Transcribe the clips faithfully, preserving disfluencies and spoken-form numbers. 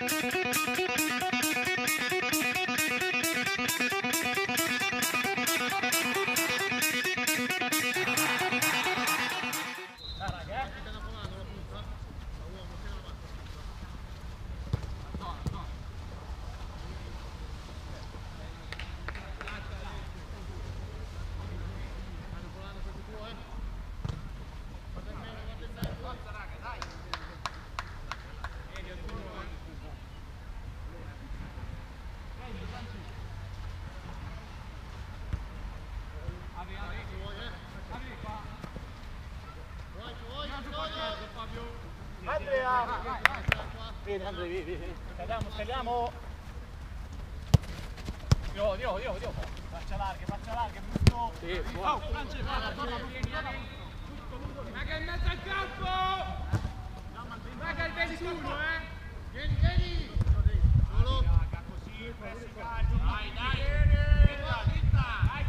Vieni Andrea, vieni, vieni. Scaliamo, scaliamo. Dio, Dio, Dio, Dio. Faccia larghe, faccia larghe, brutto. Sì, buono. Raga in mezzo al campo! Raga il ventuno, eh! Vieni, vieni! Solo! Così, dai, dai! Dritta, dritta! Dai,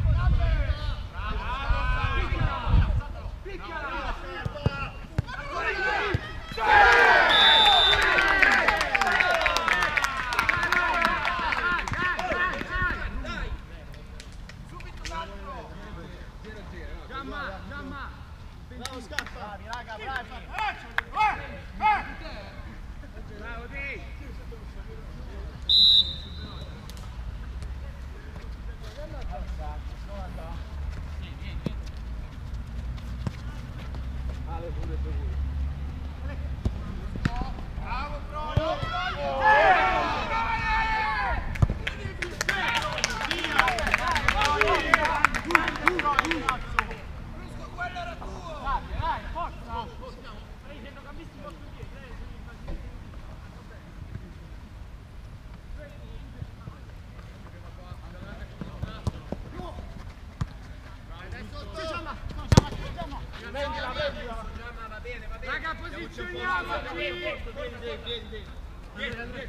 bravo! Piccola! Ancora lì! Bravo, scappa! Bravi, raga, bravi! Bravo, Dei! Ale, pure sicuro. Bravo, bravo! Quello era tuo! Dai, dai, forza! Stai dicendo cambisti molto dietro, prendila, prendila! Va bene, va bene! Raga, posizioniamoci! Vieni, vieni, vieni! Vieni,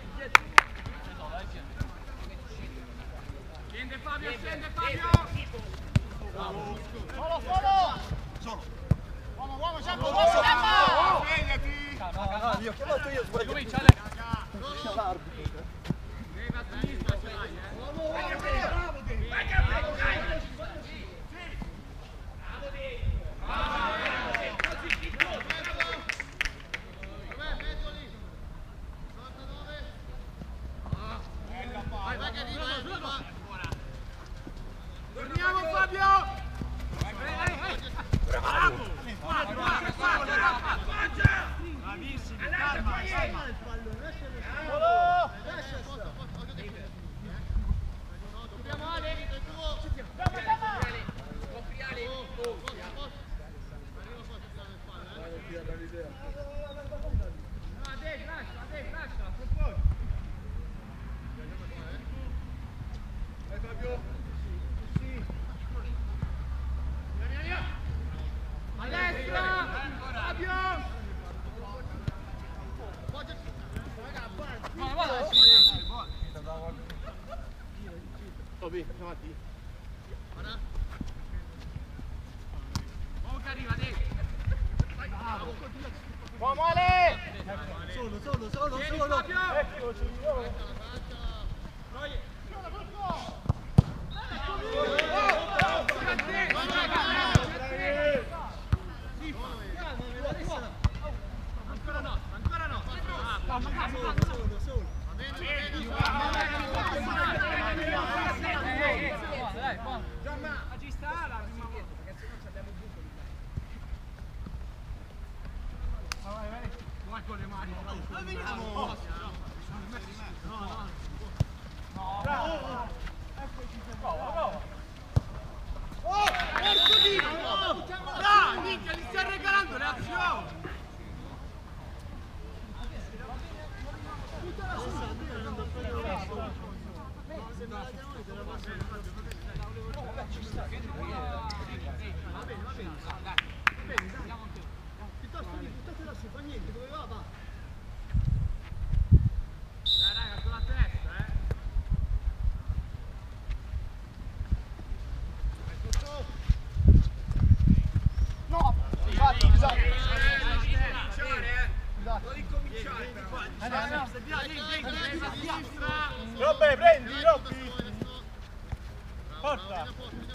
Scende Fabio, scende Fabio! Solo, solo! Solo! Uomo, uomo, Giammo, uomo, Giammo! Svegliati! No, no, io ho chiamato io, sbaglio. Comincia l'arbitro. Deve a sinistra ce l'hai, eh! Bravo, bravo, Dei! Vai che bravo, dai! Bravo, Dei! Vai, vai che arriva, eh, arriva! Torniamo Fabio! Vai, vai, vai! Bravo! Guarda, guarda, guarda! Bravissimi, calma, calma! Solo! Dobbiamo Ale! Giamma, Giamma! No, Dave, lascia, Dave, lascia, proponi! Vai Fabio! A destra! Fabio! Guarda, guarda! Tobi, chiamati. Uomo che arriva, Dave! Uomo Ale! Solo, solo, solo, Vieni, solo! Fabio! Eccoci! Ancora no, ancora no! Solo, solo! Giamma, ci sta la prima volta, perché se no ci abbiamo il buco di Vai, vai! qua con le mani! Veniamo! No, no! No, bravo! Eccoci, prova, prova! Oh, porco Dio! Dai, minchia, gli stai regalando le azioni! Va bene, va bene, dai, bene, andiamo anche. Piuttosto di buttate lassù, fa niente, dove va, va! Dai raga, con la testa, eh! No! Robbe, prendi, Robby! Porta!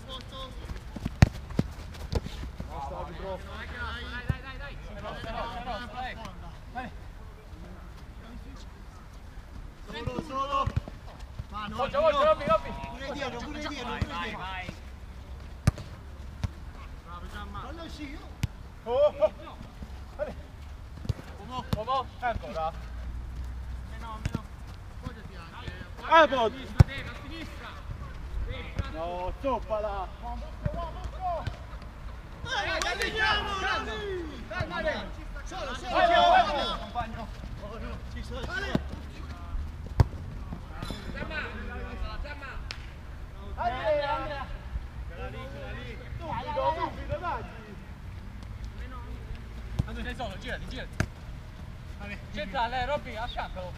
Solo, solo. Ma no, Voce, voce, Robby, Robby! pure dietro, pure dietro, pure dietro. Fallo uscire. Oh, oh! Vale! Come? Ancora! Ah, bot! No, zoppala! Dai, guadagniamo! Solo, solo. Vai, vai, vai, compagno! Oh no, ci sono. Vale. Andrea, Andrea! Subito, subito, dai! Andrea, sei solo, girati, girati! Centrale, Robby, a fianco!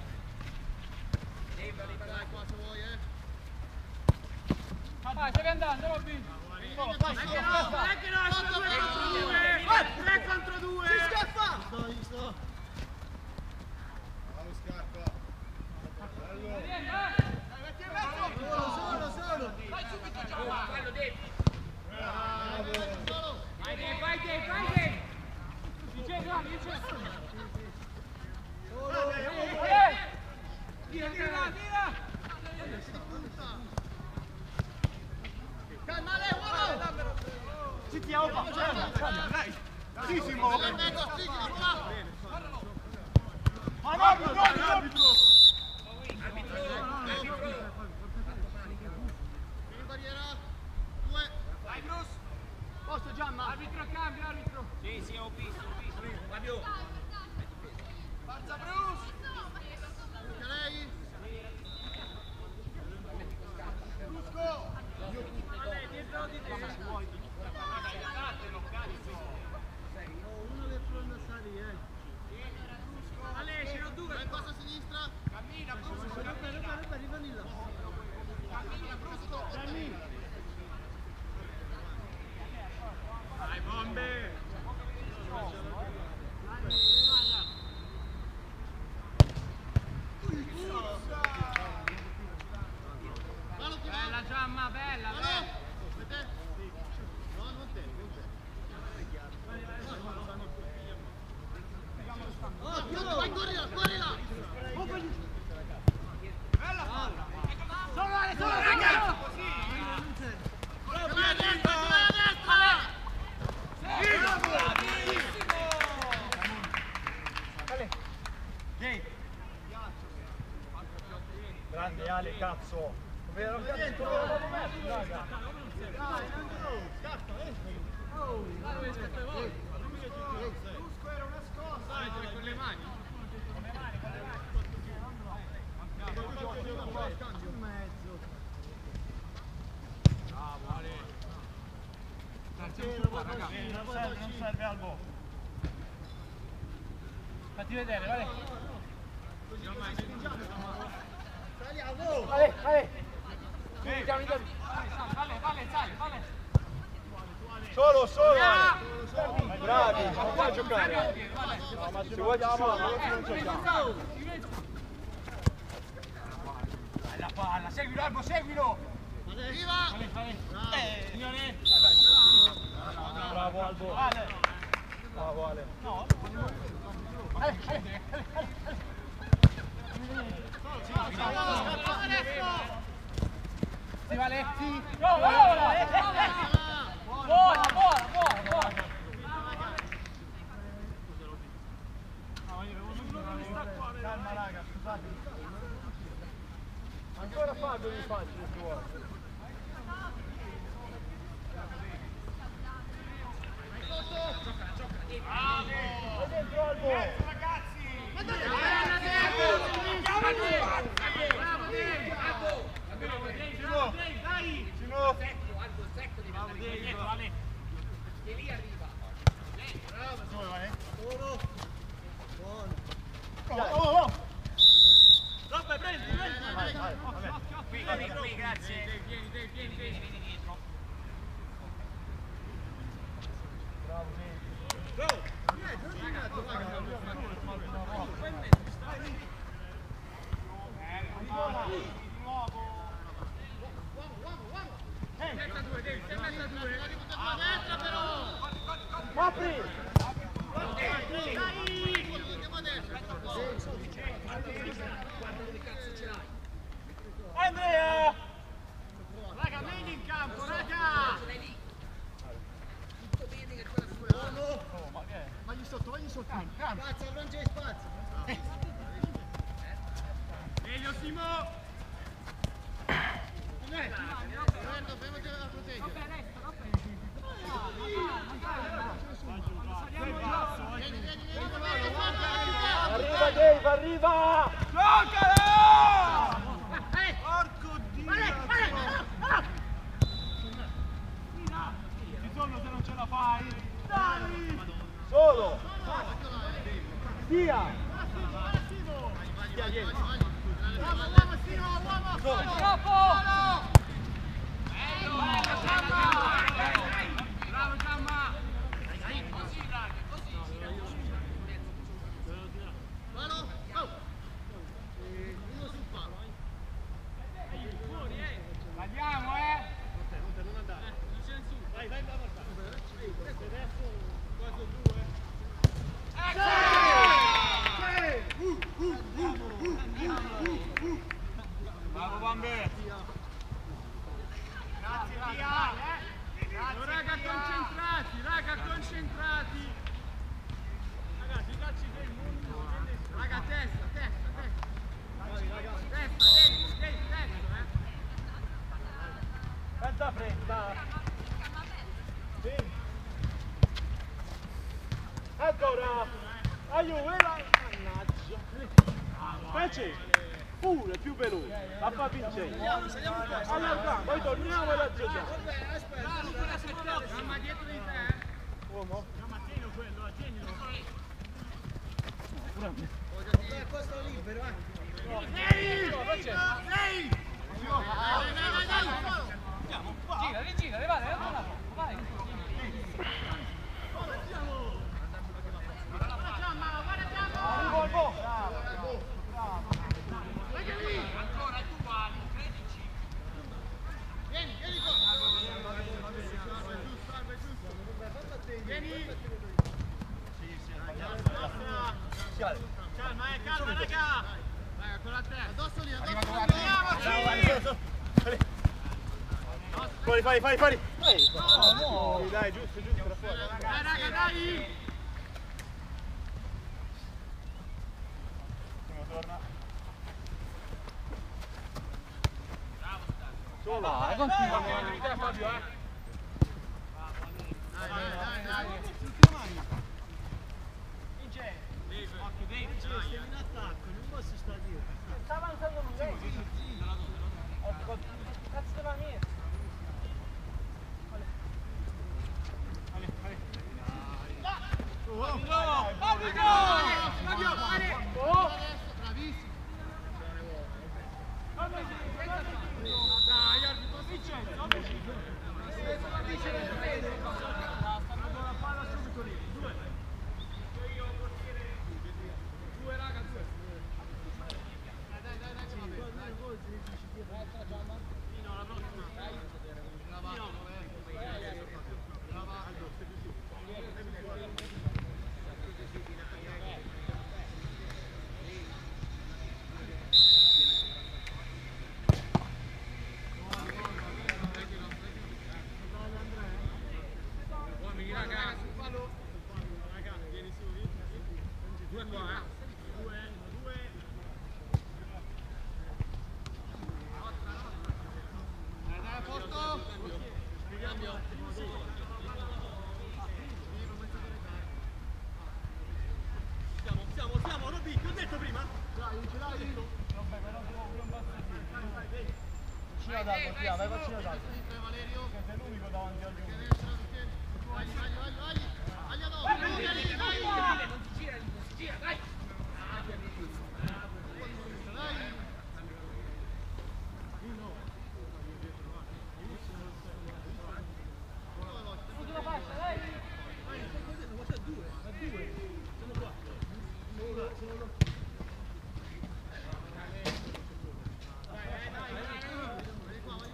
Vai, stavi andando, Robby! Oh, vai, Anche no, anche no, sono due contro due! tre contro due! Si scappa! Sto, sto. Solo, solo, solo. Vai subito Giamma! Fallo Dave! Vai Dave, vai Dave, vai Dave! Dice, no, dice! Solo. Tira, tira, tira! Calma, Leo, uomo! Ci stiamo facendo! Dai! Sì, si muove! Ma no, no, no! Arbitro! Vai Bruce! Posto Giamma? Arbitro cambio, arbitro! Sì, sì, ho visto, ho visto! Fabio! Forza Bruce! Anche lei? Brusco! Vale, dietro di te! Datelo, cazzo! Uno che pronto a salire, eh. Ale, ce n'ho due! Vai, passa a sinistra. Cammina, Brusco! Roba, roba, roba, rimani là. Cammina, Brusco! Dai, bombe! Bella Giamma, bella, bella! No, non te, non te. Oh, Piotr, vai, corri là, corri là! Bella palla! Solo Ale, solo Ale! Così! Vai a destra, vai a destra! Bravissimo! Ale! Dave! Grande Ale, cazzo! Vero dentro, l'ho messo, raga! Dai, Andrew, scappa, eh! Oh, Brusco era una scossa! Dai, con le mani! Con le mani, con le mani! scambio in mezzo. Bravo Ale! Sì, lo puoi fare, Eh, lo non puoi serve, fare. non serve al bo. Fatti vedere, vale! Tagliamo! Vale, vale! Vieni, chiami, chiami! Vale, vale, sali, vale! Solo, solo! Solo, Bravi, non puoi giocare! No, ma se vuoi giocare, non giochiamo! Bella palla, seguilo Albo, seguilo! Viva! Vale, vale! Bravo. Signore! Bravo Albo! Ale! Bravo Ale! No! Ale, Ale! Si vale? Sì! No, buona! Buona, buona, buona, buona! Calma raga, scusate. Ancora Fabio mi facile se vuoi. Vai dentro Albo! Ragazzi! Bella, Bravo Dave! Bravo! Bravo Dave! Bravo Dave! Dai! Sino! Secco, Aldo, secco di andare dietro, Ale! Che lì arriva! Bravo! Dove vai? Solo. Buono. Oh, oh, oh! Robbe, prendi, prendi. Vai, vai, vabbè. Qui, qui, qui, grazie! Dave, vieni, Dave, vieni, vieni, vieni dietro! Bravo, vedi. Go. Niente, non ti metto, raga. apri! Andrea! Raga, meglio in campo, raga! Vagli sotto, vagli sotto! Spazza, Francesco, spazza! Meglio Simo! Roberto, fermati a proteggere! Arriva Dave, arriva! Giocalo! Porco Dio! Ci sono se non ce la fai! Dai! Solo! Via! Via, vieni! Uomo, uomo, Simo, uomo! Troppo! Bravo Giamma! Palo! Oh! Uno sul palo! Andiamo, eh! Non andare! Vai, vai, vai! Adesso quasi due! Bravo Bambe! Grazie, via! Grazie, raga, concentrati, raga, concentrati! Ragazzi, i calci del mondo! Raga, testa, testa, testa! Testa, dentro, dentro, dentro, eh! Senza fretta! Sì! Ancora! Aiuto! Mannaggia! Specie! Pure, più veloce! La fa vincere! Allarghiamo, poi torniamo e la giochiamo! Mamma dietro di te, eh! Uomo? Mamma, tienilo quello, tienilo! Questo è libero, eh! Ehi! Ehi! Gira, rigira, vai, vai, vai! Guarda Giamma, guarda Giamma! Arrivo al bo! Bravo! Bravo! Ancora, tu vali, credici! Vieni, vieni qua! Vieni! Calma, eh, calma, raga! Raga, con la testa! Addosso lì, Arriva addosso con la lì! testa. Fuori, fuori, fuori, fuori! No, Dai, giusto, giusto, da fuori! Dai, raga, dai! Torna! solo, vai, continua. Fabio, eh! Dai, dai, dai, dai! Vince! Occhio, Dave, stiamo in attacco, non posso stare dietro! Sta avanzando lui, vedi? Cazzo della mia! Vale, vale! Obbligo! Obbligo! Fabio, vale! Oh! Bravissimo! Dai, arbitro, Vincenzo, Vincenzo! Allora, palla subito lì, due! Due, raga, due! Dai, dai, dai, dai, va bene! Fino alla prossima! Dai! Brava! Brava! Uomini, raga, sul palo! Raga, vieni su, vieni. Due qua, eh! Due, due. Dai, dai, a posto. Ricambio. Siamo, siamo, siamo, Robby, ti ho detto prima. Dai, ce l'hai? Vabbè, però devo pure un basso. Vai, vai, vai. Vicino ad altro, via, vai vicino ad altro. Valerio. Che sei l'unico davanti al giorno. Vai, vai, vai, vai. Agli addosso. Vai, vai, vai. Non si gira, non si gira, dai! Ultima fascia, dai!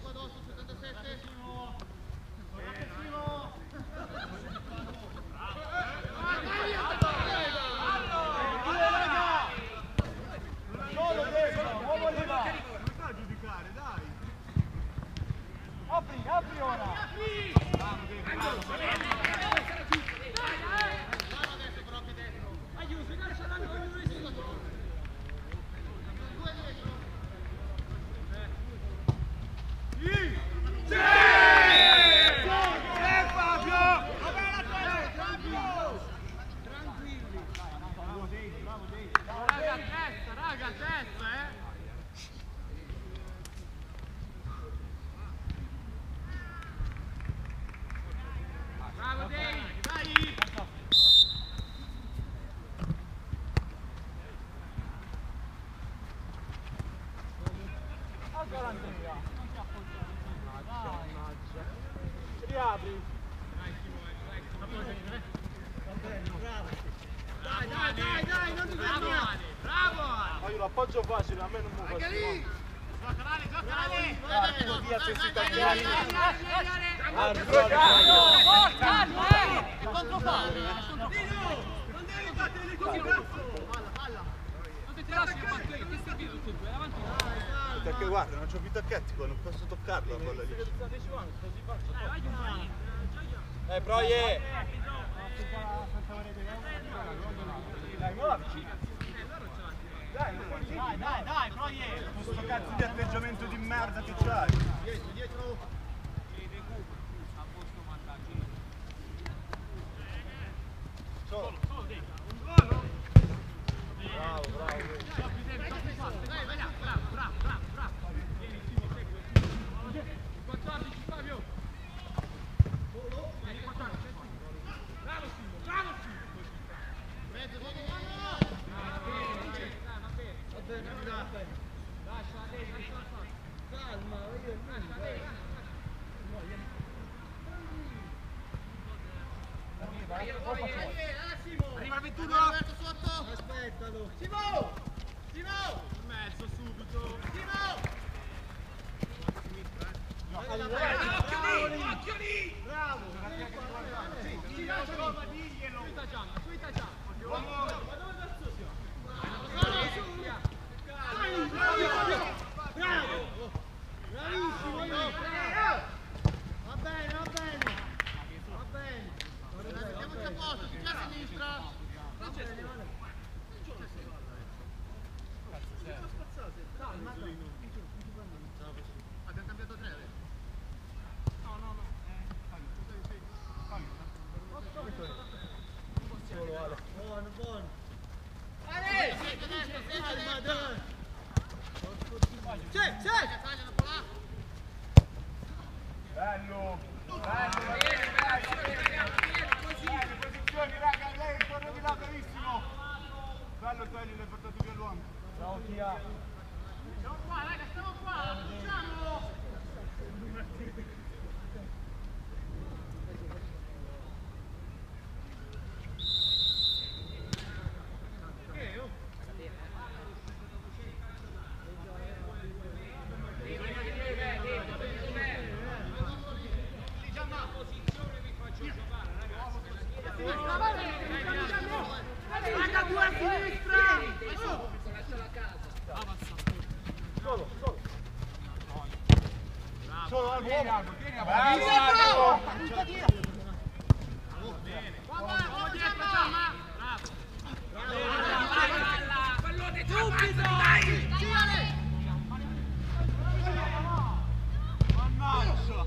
settantasette. l'appoggio facile, a me non mi fa schifo. Giocalale, giocalale! Ah, via questi italiani. Perché guarda, non c'ho più tacchetti qua, non posso toccarla quella lì. Eh, Proie! Dai, muovici! Dai, dai, dai, dai, Proie! Questo cazzo di atteggiamento di merda che c'hai! Dietro, dietro! Solo! Solo dentro! Un gol! Bravo, bravo! Vai, vai là, bravo, bravo, bravo, bravo! quattordici, Fabio! Vieni, quattordici! Bravo Simo, bravo Simo! Mezzo, mezzo, mezzo! Va bene, va bene. Lascia a destra, calma, io lascia a destra. Arriva il ventuno! Sotto! Aspettalo! Simo! Simo! In mezzo subito! Simo! Occhio lì! Occhio lì! Bravo! Sì, lascialo, ma diglielo! Sui Tajan, sui Tajan! Bravo! Bravissimo! Va bene, va bene! Va bene! Mettiamoci a posto, chi c'è a sinistra? Non c'è abbiamo cambiato tre adesso? No, no, no. Solo Ale. Buono, buono. Ale! Calma, dai! C'è, c'è! Bello! Bello! Posizioni, raga, lei torna di là, bravissimo! Bello Tony, l'hai portato via l'uomo. Bravo Tia! Siamo qua, raga, stiamo qua! Facciamo! Solo, solo! Solo al uomo! Bravo! Pallone subito! Dai! Mannaggia!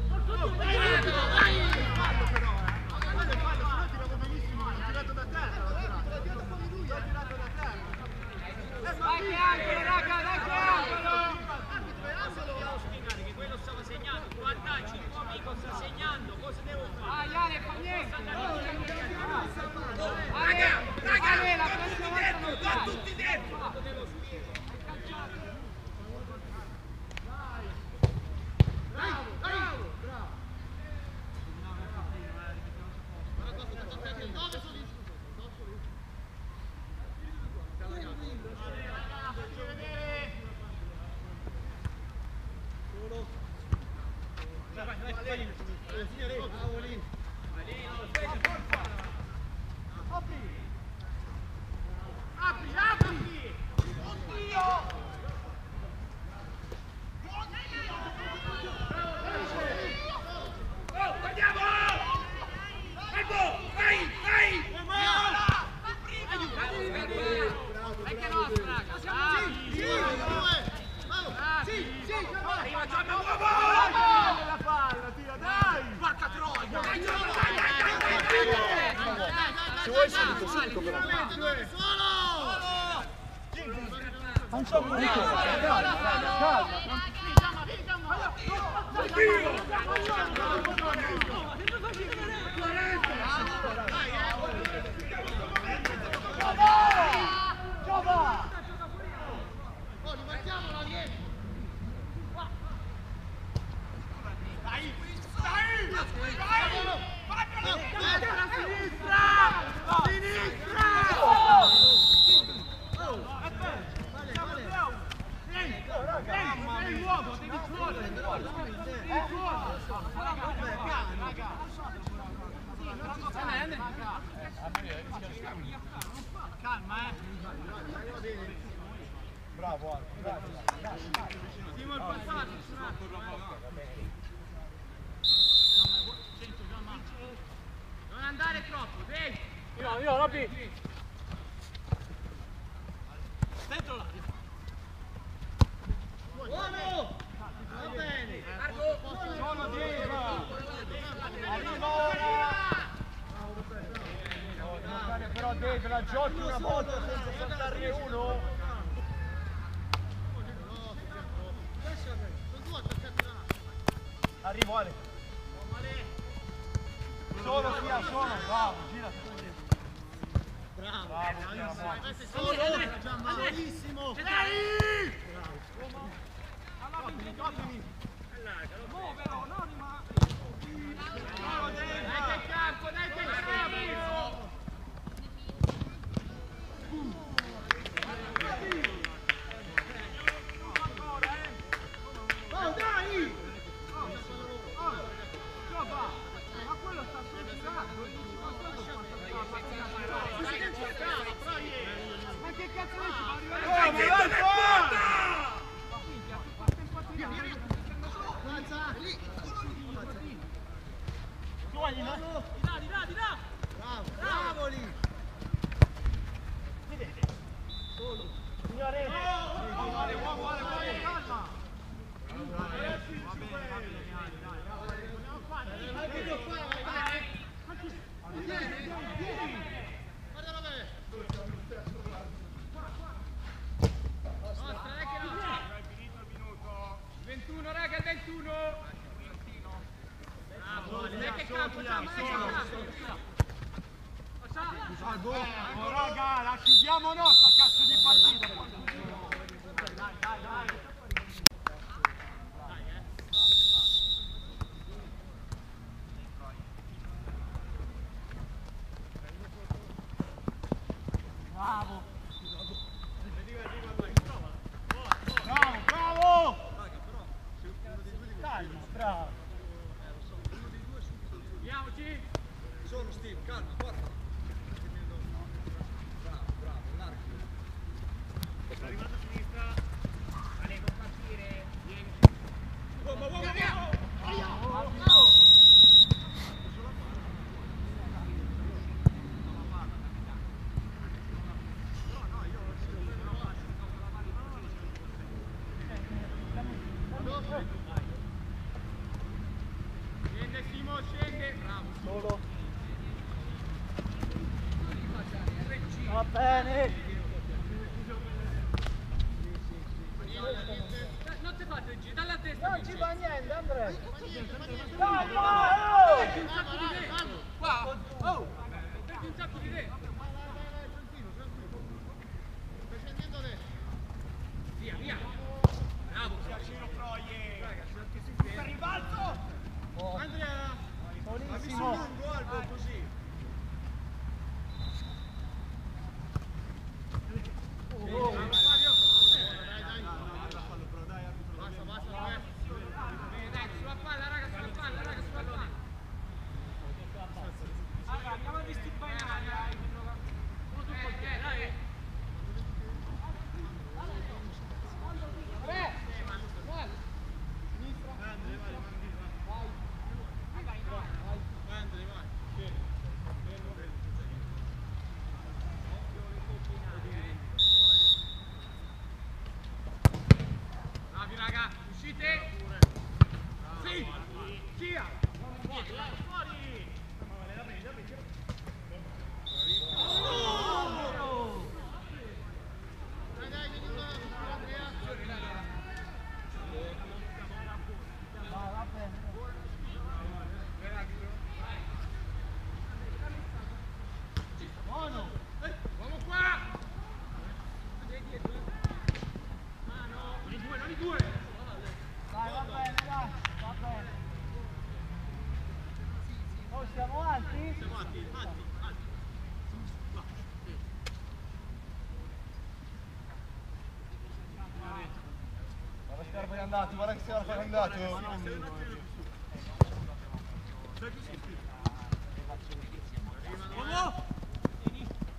Fallo però, eh! Fallo, fallo, se no tiravo benissimo, l'ho tirato da terra, l'ho tirato. L'ho tirato da terra. Dai che angolo, raga, dai che angolo! Dobbiamo spiegare che quello stava segnando, tu attacci, il tuo amico sta segnando, cosa devo fare? Ah, Iale, fa niente! Raga, raga, Ale, la va prossima tutti volta dentro, non va fai. tutti dentro! Bravo, bravo, bravo! Apri, apri! Oddio! Oh, guardiamo! Ecco, vai, vai! Dai che nostra, raga! Sì, sì, sì, sì, Arriva Gianna Uomo! La palla, tira, dai! Porca troia! Dai, Gianna, dai, dai, dai, dai! Se vuoi subito, subito però. Facciamo un po', calma, calma. Oh, rimarchiamola, vieni! Dai! Dai! Dai! Faglielo! Destra, Sinistra! Sinistra! Vale, vale. Calma, eh. Bravo, Ale, bravo. Ultimo il passaggio, non andare troppo, dai. Io, io, Robby. Dentro là. Buono! Va bene! Sono dietro! Arriva ora! Però Dave la giochi una volta senza saltarne uno? Arrivo Ale! Solo sia, solo! Bravo, gira! Bravo! Bravo, bravo! Solo! Già malissimo! Dai! Muovelo, non rimane. Dai che campo, dai che campo! Oh dai! Ma quello sta sul girato, ma che cazzo è? Come vai qua? Avanza! Lì! Togli, no? Di là, di là, di là! Bravo! Bravo lì! Signore! Vuole, vuole, vuole, calma. Guardalo bene! Nostra, dai che no! ventuno, raga, il ventuno! Bravo, dai che campo, dai che campo! Oh, raga, la chiudiamo no sta cazzo di partita! Dai, dai, dai! Bravo! Bravo, bravo! Calma, bravo! Andiamoci! Sono Steve, calma, guarda! Bravo, bravo, largo! Sta arrivando a sinistra! Vale, non partire! Vieni! Uomo, uomo, uomo! Scende Simo, scende! Bravo! Solo! Va bene! Non ti fate il giro, dalla testa! Non ci fa niente, Andrea! Calma! Prendi un sacco di te! Qua! Oh! Prendi un sacco di te! Stai scendendo adesso! Via, via! Bravo! Per ribalzo! Andrea! Solissimo! lungo, Albo, così! Oh. Fabio! Dai, dai! Basta, basta, dai! Bene, dai, sulla palla, raga, sulla palla, raga, sulla palla! Allora, andiamo a disturbare in aria. Eh, eh, dai! Tre. Bravi, raga, uscite! Sì! Sia! Fuori! Dai, dai, vieni qua, Andrea! Va bene! Buono! Uomo qua! Mano! Non i due, non i due! Dai, va bene, dai! Va bene! Oh, siamo alti? Siamo alti, alti, alti! Guarda Scarpa è andato, guarda che Scarpa è andato! Uomo!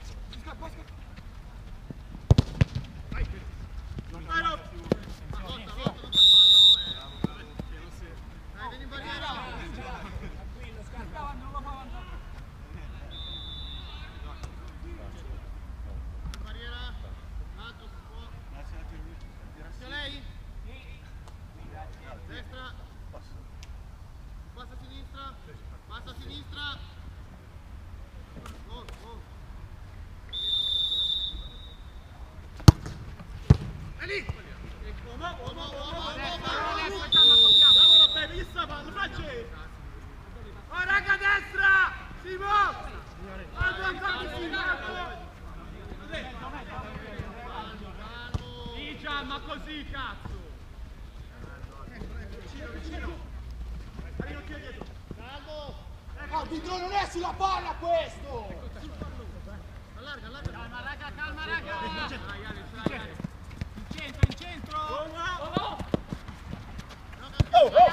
così, cazzo! Vicino, vicino! Arriva dietro! Calmo! Oh, Dito, non è sulla palla questo! Allarga, allarga! Calma, raga, calma, raga! Dai, Ale, dai, Ale. In centro, in centro! Oh, Oh, oh,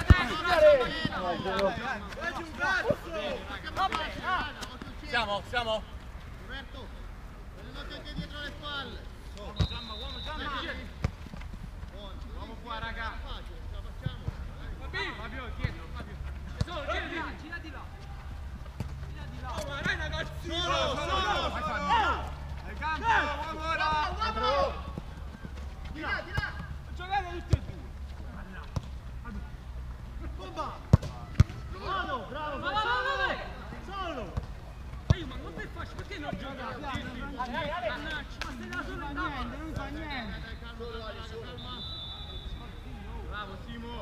Leggi un cazzo! Siamo, siamo? Roberto, prendete anche dietro le spalle. Uomo, Giamma, uomo, Giamma! Uomo qua, raga! Facile, ce la facciamo. Fabio, Fabio, dietro, Fabio! Solo, gira di là, gira di là! Gira di là! Oh, ma dai ragazzi! Solo, solo! Vai, Fabio! Al campo, uomo ora! Di là, di là! Giocate tutti e due! Bomba! Bravo, bravo! Va, va, va, va! Solo! Ehi, ma non per facile, perché non giochi? Ale, Ale! Ma stai da solo in niente, non fa niente! Dai, calma, calma, calma. Bravo, Simo!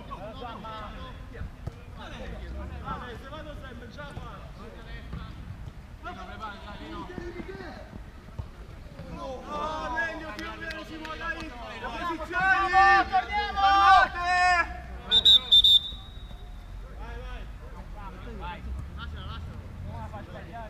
Vabbè, se vado sempre, già fa. Oh, meglio, più o meno, Simo, dai! Le posizioni! Torniamo! Fermate! Lasciala, lasciala.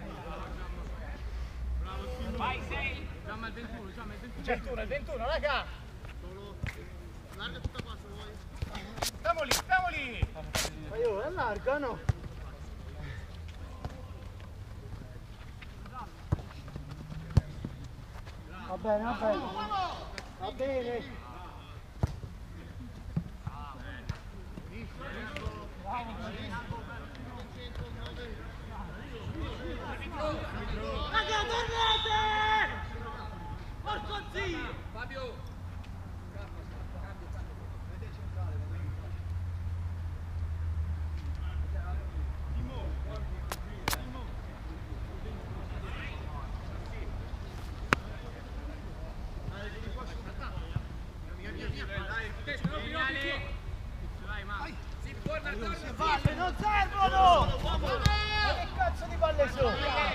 Bravo, Simo! Vai, sei! Giamma il ventuno, Giamma il ventuno! ventuno, il ventuno, raga! Solo. Allarga tutta qua se vuoi. Stiamo lì, stiamo lì! Ma io, allarga, no? Va bene, va bene. Va bene. Raga, tornate! Porco zio! Fabio! Palle, non servono! Ma che cazzo di palle sono?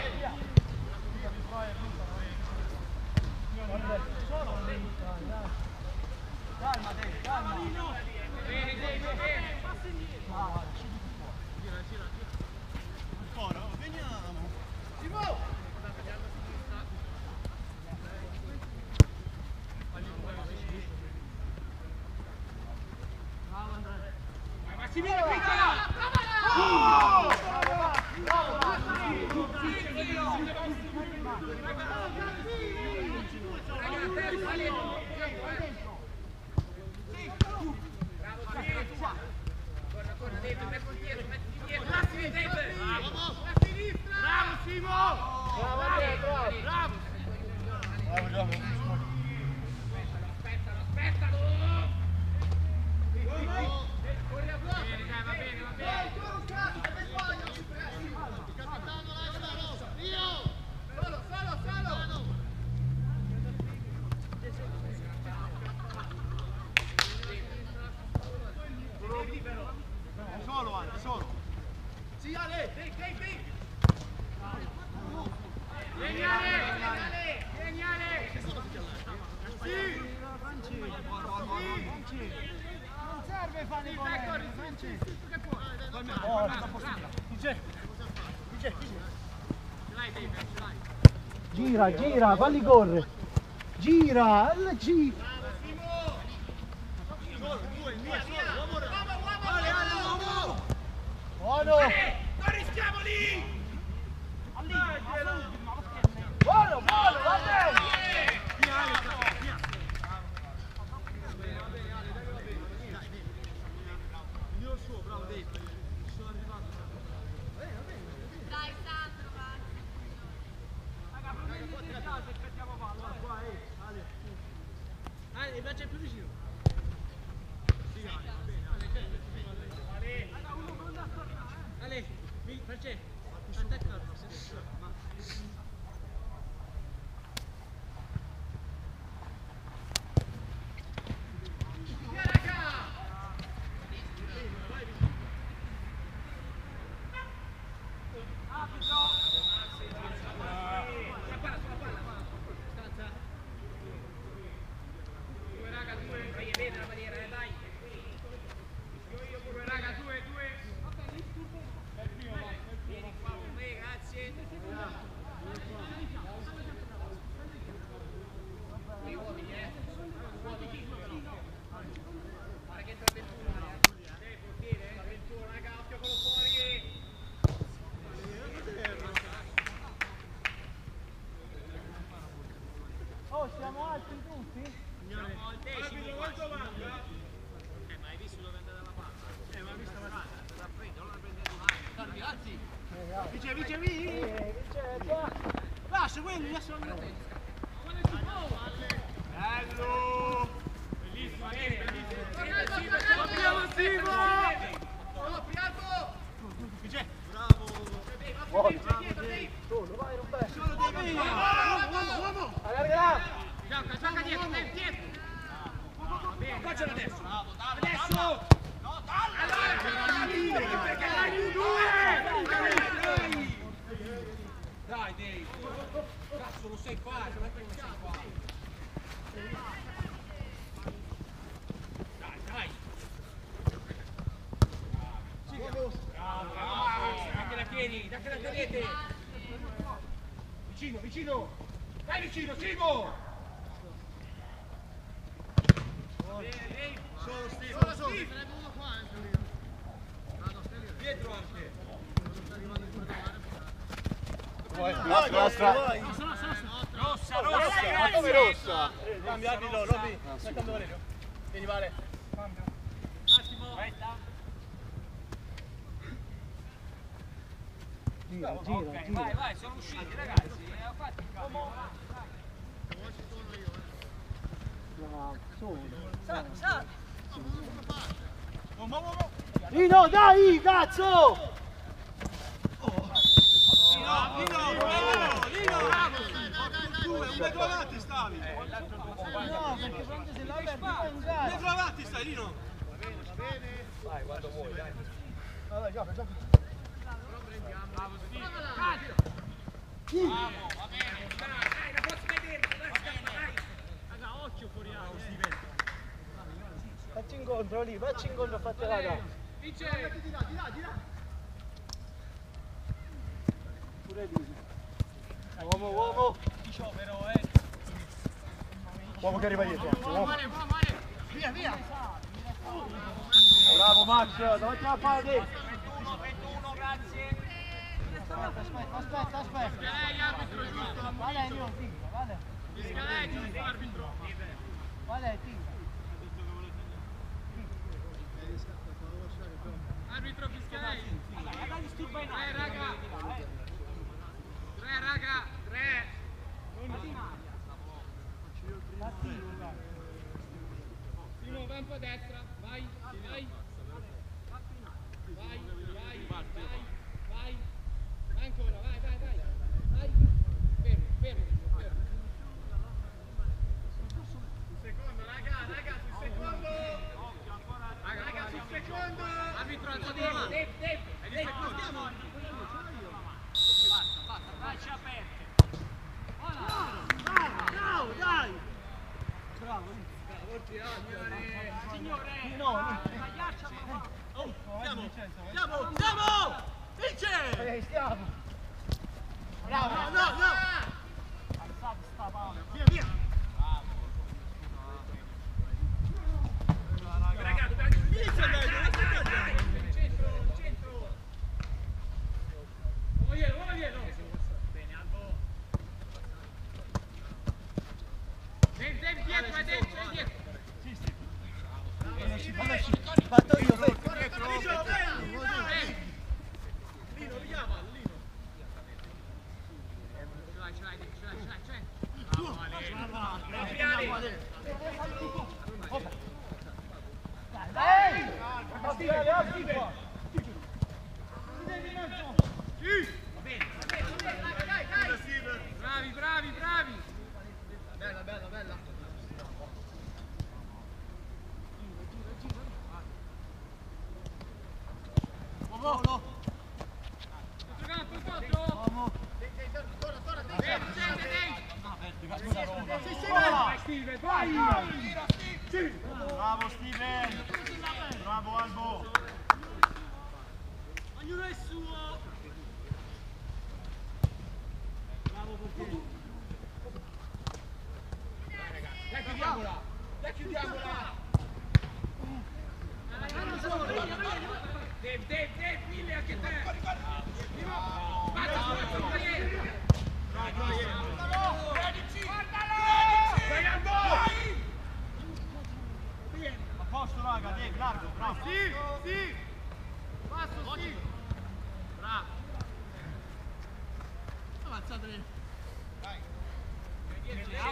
Calma, Dave, calma. Bene, bene, bene! Passa indietro! Ancora, veniamo! Simo! Massimino, piccola! Bravo Simo! Bravo, Andrea, bravo! Bravo! Bravo, Giacomo. Aspettalo, aspettalo! Bene, dai, va bene, va bene! Capitano, lascialo! Io! Solo, solo, solo! Solo, anche, solo. Sì, Ale! Dei, dei, dei! Vieni Ale! Vieni Ale! Sì! Non serve fare i Corri, Franci! tutto che puoi! Oh, non possibile. Chi c'è? Chi c'è? Chi c'è? Ce l'hai Dave, ce l'hai! Gira, gira, falli correre! Gira! Gira! Solo, due, via, via. Uomo, uomo. Ale, Ale, uomo! Buono! Non rischiamo lì! Buono, buono, va bene! Via Ale, via! Io suo, bravo Dave. Sono arrivato. Dai Sandro, va. Raga, prendete in casa e aspettiamo palla. Qua, eh, Ale. Ale, invece più vicino. Sì, Ale, va bene, Ale. Ale, raga, uno pronto a tornare, eh. Ale, mi, Francesco, attacca. Via, raga! Arbitro! Sulla palla, sulla palla. Stanza. Due, raga, due. Oh, siamo alti tutti? Siamo al decimo. Molto manca. Eh, ma hai visto dove è andata la palla? Eh, ma hai visto la palla? La prende, non la prende di mano. Darmi, alzi. Vice, vice, vice! Vice, qua! Lascia quelli, lascia la mia. Bello! Bellissimo, bellissimo. Abbiamo Simo! Vice! Bravo! Buono! Solo, vai Roberto! Solo devi! Uomo, uomo! Allargala! Gioca, gioca dietro, dietro! Faccialo adesso! Bravo, adesso! No, allora, perché l'hai due! Dai, Dave! Cazzo, lo sei qua, non è che non sei qua! Dai, dai! Bravo, bravo! Dacche la tieni, dacche la tenete! Vicino, vicino! Dai vicino, Simo! Solo Steve! Solo, solo! Sarebbe uno qua, eh, Dietro anche! Vai, nostra! Rossa, rossa! Ma come rossa? Cambia arbitro, Robby! Stai cambio Valerio! Vieni Vale! Un attimo! Gira, Ok, gira, gira. vai, vai, sono usciti ragazzi! Eh, fatti il cambio! Bravo, solo. Sali, sali! Uomo, uomo! Nino, dai, cazzo! Lino, Lino, Lino! Due, un metro avanti stavi! No, perché quando se l'ha aperto è un Un gara. metro avanti stai, Lino! Vai, quando vuoi, dai! Vabbè, gioca, gioca. Bravo, Steve! Bravo, va bene! Dai, la posso vedere! Dai, scappa, dai! Raga, occhio fuori acqua, Steve! Facci incontro lì, facci incontro, fate raga. Vince! Di là, di là, di là. Pure lì. Uomo, uomo. Però, eh! Uomo che arriva dietro! Uomo. Via, via. Bravo Max, davanti alla palla dentro! ventuno, ventuno, grazie! Aspetta, aspetta, aspetta, aspetta. Lei, arbitro, giusto? Vale, io, tira, vale. Lei, giusto, arbitro! Vale, tira. Arbitro fiscale! Tre raga! Tre raga! Tre! Simo, vai un po' a destra! Vai! Vai! Vai! Vai! Vai! Vai! Vai ancora! Vai! Vai! Vai! Vai! Fermo! Fermo! Fermo! Sul secondo, raga! Raga! Sul secondo! Raga! Raga! Sul secondo! Arbitro alzo di mano! Dave! Dave! Dave! Basta! Basta! Braccia aperte! Bravo, dai. Bravo. Signore! Signore! No, no. Pagliaccia, ma Oh, siamo! Siamo! Siamo! Vince! Eh, stiamo. Bravo! No, no, no! Alzate sta palla. Via, via! Raga, dobbiamo... Inizia meglio, inizia meglio! Centro, centro! Uomo dietro, uomo dietro! Bene, Albo! Dave, Dave, dietro, è dentro, è dietro! Fatto io, vai. Dietro! Lino, richiama, Lino! Ce l'hai, ce l'hai, ce l'hai, ce l'hai, ce l'hai! Bravo, Ale! Dai! Oggi, oggi qua. Va bene, va bene, va bene, dai, dai, dai! Bravi, bravi, bravi! Bella, bella, bella. Uomo! Campo, quattro! Uomo. Dave, scende, Dave! Sì, sì, Vai, Steve, vai! Bravo Steven! Bravo Albo! Ognuno è suo! Bravo portiere! Dai, chiudiamola! Dai, chiudiamola! Dave, Dave, Dave, mille anche te! Basta, spazio, Guerriero! Bravo, Guerriero! Guardalo!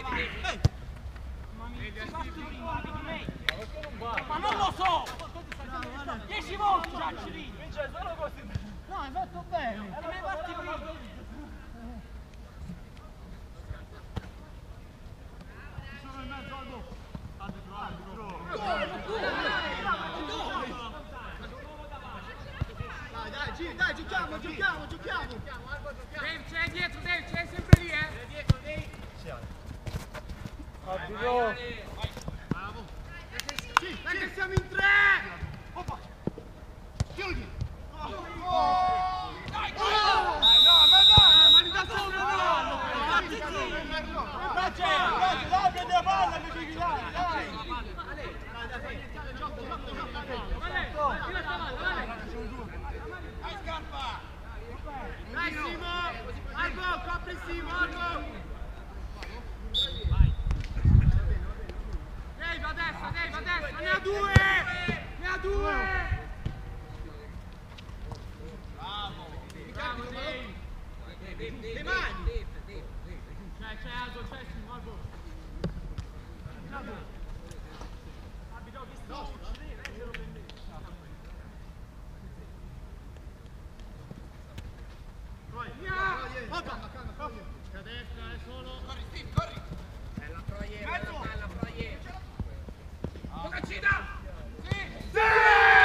Ma non lo so! dieci volte già ci ridi! No, hai fatto bene! E mi fatti prima! Sono in mezzo al gol. Arbitro, arbitro. Dai, dai, Gigi, dai, giochiamo, giochiamo, giochiamo! Dave, c'è dietro, Dave, c'è sempre lì, eh! C'è dietro, Dave! Arbitro! Bravo! Sì, dai che siamo in tre! Oppa! Chiudi! Dai, no, ma dai! Ma li da solo, no! Ma c'è, ragazzi, dai, prendi la palla, mi devi dare, dai. Dai, scappa! Dai, Simo! Albo, copri Simo, Albo! Dave, a destra, Dave, a destra! Ne ha due! Ne ha due! Bravo! Bravo, Dave! Le mani! C'è, c'è Albo, c'è Simo, Albo! Abito, visto? No, se lo prendete. Calma, calma, calma! A destra, è solo... Corri, Steve, corri! Bella proie, bella, bella proie! Bocaccina! Sì!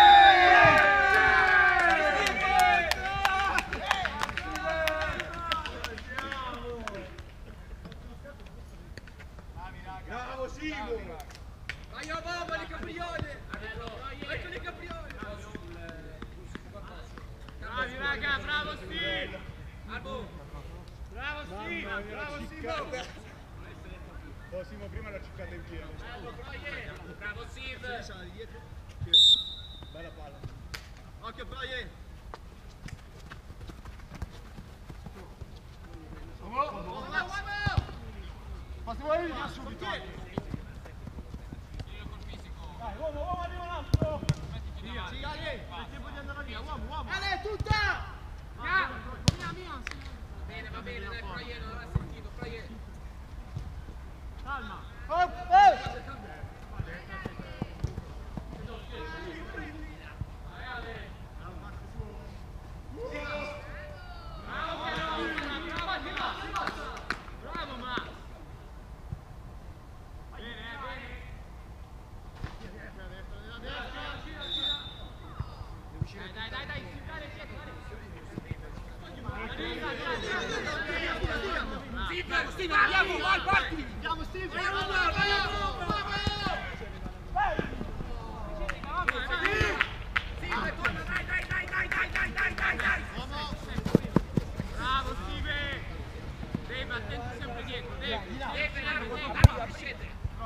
Bravo, Simo! Vai a bomba, le capriole! Ecco le capriole! Bravi, raga, bravo Steve! Albo! Bravo Steve! Bravo Simo! Oh, Simo, prima l'ha ciccata in pieno. Bravo, proie! Bravo, Steve! Sala di dietro. Bella palla. Occhio, Brian! Passiamo a Livia subito. Dai, uomo, uomo, arriva l'altro. Via! Sì, Ale! È tempo di andare via, uomo, uomo. Ale, tutta! Mia! Mia, mia! Va bene, va bene, dai, proie, non l'ha sentito, proie! Calma! Hop, eh! Bravo Max! Bene, bene! Dai, dai, dai, si dai dietro, Steve, Steve, andiamo, vai, parti! Andiamo, Steve! Andiamo, vai, vai, Steve, torna, dai, dai, dai, dai, dai, dai, dai, dai, dai! Bravo Steve! Dave, attenti sempre dietro, Dave! Deve, largo, largo, scende!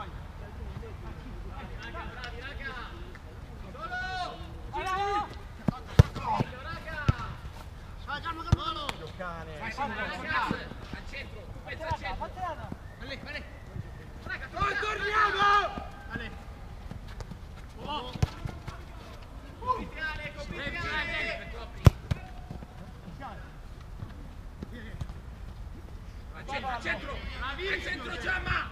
Bravi, raga! Solo! Meglio, raga! Vai, calma, calma! Cane. Vai, Simo, ragazzi, al centro, tu pensa al centro! Ale, ale! Raga, Torniamo! Ale! Oh! Compitiale, compitiale! Al centro, al centro! Al centro, Giamma!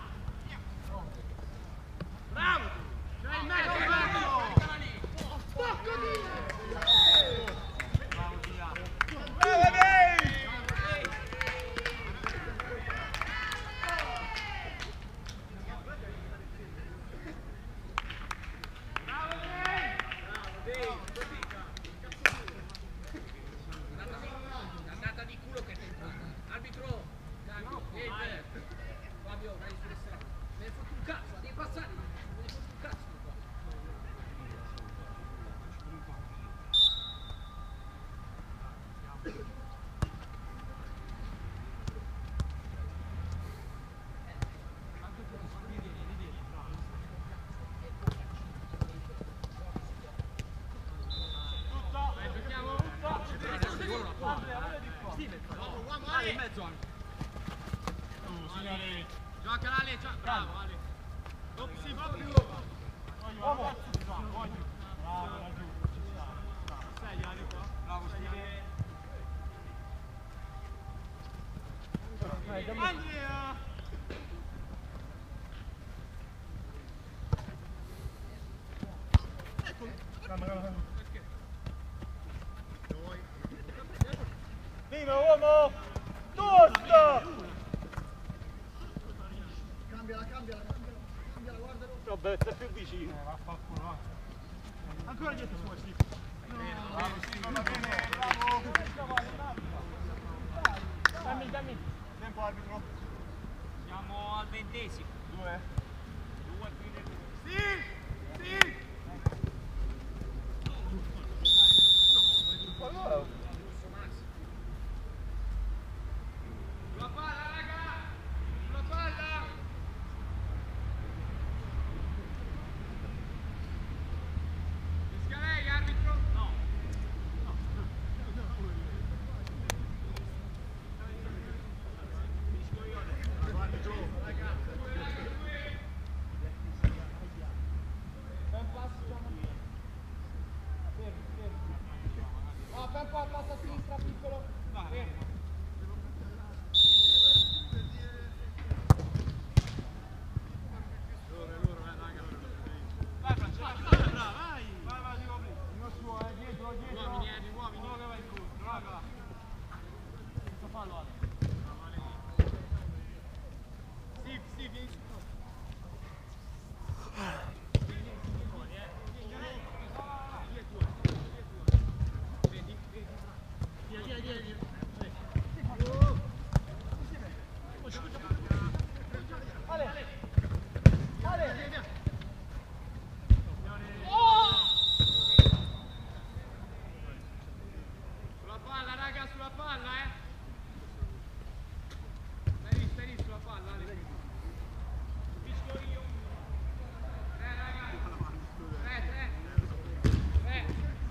Bravo! C'è il mezzo, bravo! Porco Dio! Bravo, Dave! Andata di culo che è entrata. Arbitro, cambio, Dave. Fabio, vai sulle strade. Me ne fotto un cazzo, devi passare. Me ne fotto un cazzo qua. Vai, giochiamo? Ale, in mezzo anche. Signore. Gioca Ale, gioca. Bravo Ale. Oh, sì, proprio. Uomo. Bravo, laggiù. Ci sta. Sei Ale qua. Bravo, Steve. Andrea! Andiamo! Tosta! Cambiala, cambiala, cambiala, cambiala, guardalo. Vabbè, stai più vicino. Ancora dietro fuori, sì. Bravo, sì, va bene, bravo. Dammi, dammi. Tempo arbitro. Siamo al ventesimo. Due. Due fine. Sì! Sì! Allora, Sulla palla, raga! Sulla palla! Fischia lei, arbitro? No. No, fai un po' passa a sinistra, piccolo. Fermo. Vai Francesco, vai, bravo, vai! Vai, vai, dico prima. uno suo, eh, dietro, dietro. Uomini, eh, gli uomini. Uno che va incontro, raga. Questo fallo, Ale. Steve, Steve, vieni su. Sulla palla, raga, sulla palla, eh! Stai lì, stai lì sulla palla, Ale. Fischio io. Tre, raga. Tre, tre. Tre.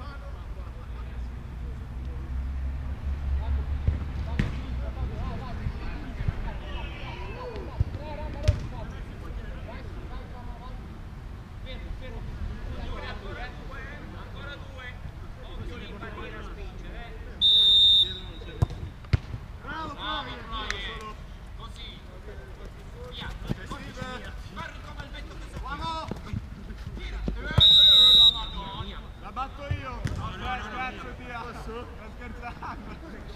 Fermo, fermo. Due, ancora due. Ancora due. Occhio lì, barriera spingere, eh. Bravo, Bravo, Flavio. Troie. Così. Via. Corri come il vento che si fa. Tira. Eh, eh, la Madonna. La batto io. No, dai, scherzo, tira. Posso? Sto scherzando.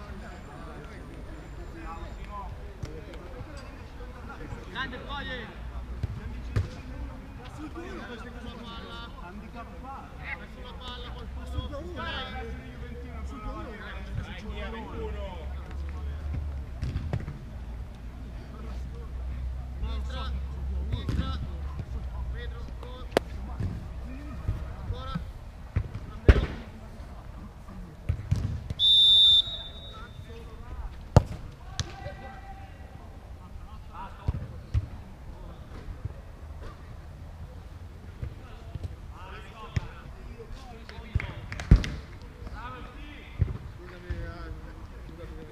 Grande Troie. Sulla palla, Handicappato. sulla palla, qualcuno. Dai, ragazzi di Juventino, sono la Sinistra, sinistra. Pedro, gol. Ancora. Davvero. Scusami, eh, scusami.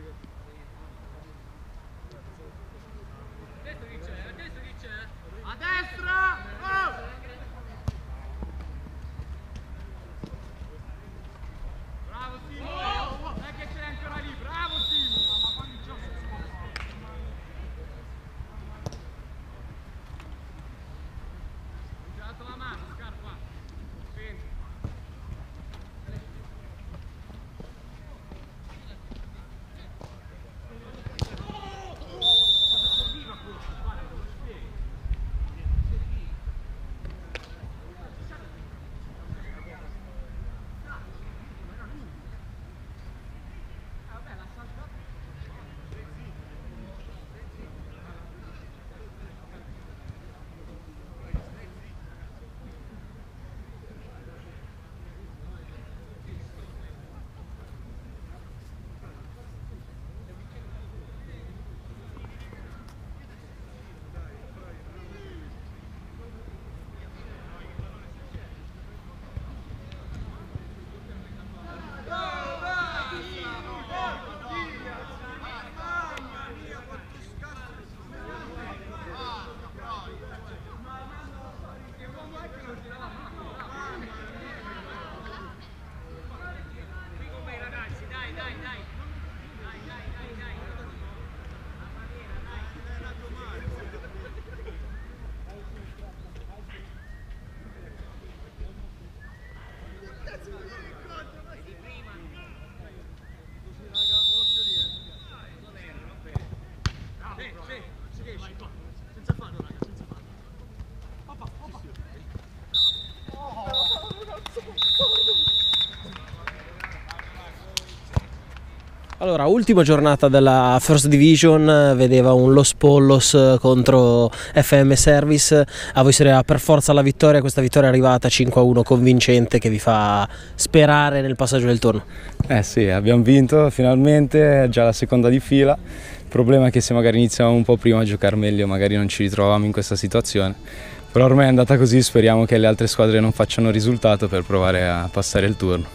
Allora, ultima giornata della First Division, vedeva un Los Pollos contro F M Service. A voi serviva per forza la vittoria, questa vittoria è arrivata cinque a uno convincente che vi fa sperare nel passaggio del turno. Eh sì, abbiamo vinto finalmente, è già la seconda di fila. Il problema è che se magari iniziamo un po' prima a giocare meglio magari non ci ritrovavamo in questa situazione. Però ormai è andata così, speriamo che le altre squadre non facciano risultato per provare a passare il turno.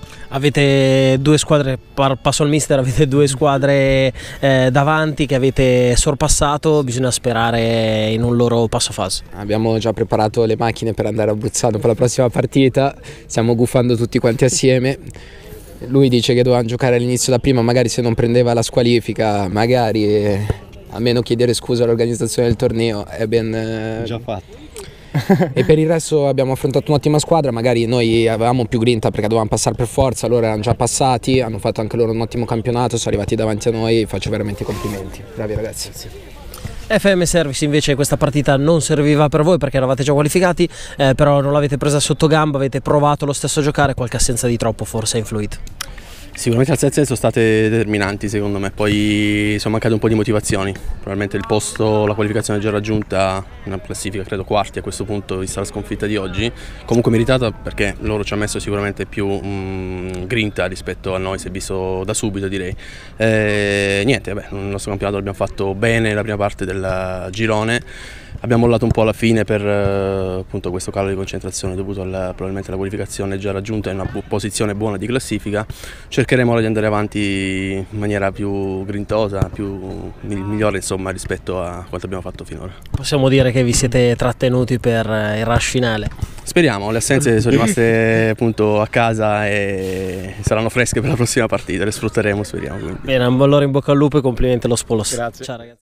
Avete due squadre, passo al mister, avete due squadre eh, davanti che avete sorpassato, bisogna sperare in un loro passo falso. Abbiamo già preparato le macchine per andare a Bruzzano per la prossima partita, stiamo gufando tutti quanti assieme. Lui dice che dovevamo giocare all'inizio da prima, magari se non prendeva la squalifica, magari eh, almeno chiedere scusa all'organizzazione del torneo è ben eh, già fatto. E per il resto abbiamo affrontato un'ottima squadra, magari noi avevamo più grinta perché dovevamo passare per forza, loro erano già passati, hanno fatto anche loro un ottimo campionato, sono arrivati davanti a noi, faccio veramente i complimenti, bravi ragazzi. F M Service invece questa partita non serviva per voi perché eravate già qualificati, eh, però non l'avete presa sotto gamba, avete provato lo stesso a giocare, qualche assenza di troppo forse ha influito. Sicuramente le assenze sono state determinanti secondo me, poi sono mancate un po' di motivazioni, probabilmente il posto, la qualificazione già raggiunta, una classifica credo quarti a questo punto vista la sconfitta di oggi, comunque meritata perché loro ci hanno messo sicuramente più mh, grinta rispetto a noi, si è visto da subito direi. E, niente, vabbè, nel nostro campionato l'abbiamo fatto bene la prima parte del girone. Abbiamo mollato un po' alla fine per eh, appunto questo calo di concentrazione dovuto alla, probabilmente alla qualificazione già raggiunta in una bu posizione buona di classifica. Cercheremo di andare avanti in maniera più grintosa, più migliore insomma rispetto a quanto abbiamo fatto finora. Possiamo dire che vi siete trattenuti per il rush finale? Speriamo, le assenze sono rimaste appunto a casa e saranno fresche per la prossima partita, le sfrutteremo speriamo. Quindi. Bene, allora in bocca al lupo e complimenti allo Spolos. Grazie. Ciao ragazzi.